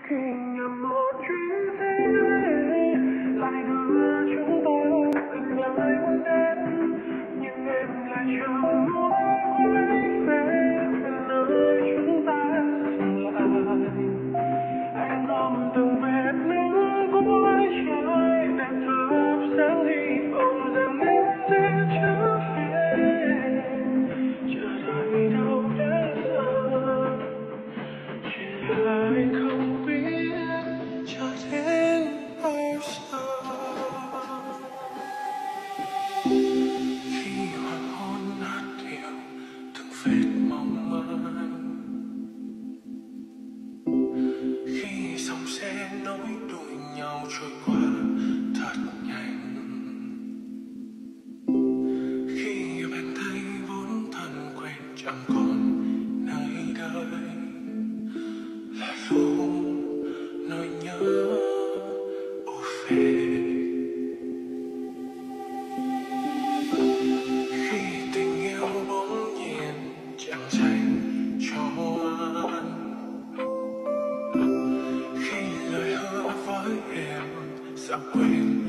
khi nhầm một chuyến xe lại đưa chúng tôi gần lại một đến, nhưng em lại chẳng muốn quay về nơi chúng ta dừng lại. Anh ôm từng vệt nước của trời để thắp sáng hy vọng rằng em sẽ trở về. Chờ đợi đâu đến giờ chỉ là anh không biết cho đến bao giờ. Khi hoàng hôn nát thiểu từng vết mong manh, khi dòng xe nối đuôi nhau trôi qua thật nhanh, khi bàn tay vốn thân quen chẳng còn nơi đây, là lúc nỗi nhớ ùa về. Khi tình yêu bỗng nhiên chẳng dành cho anh, khi lời hứa với em sao quên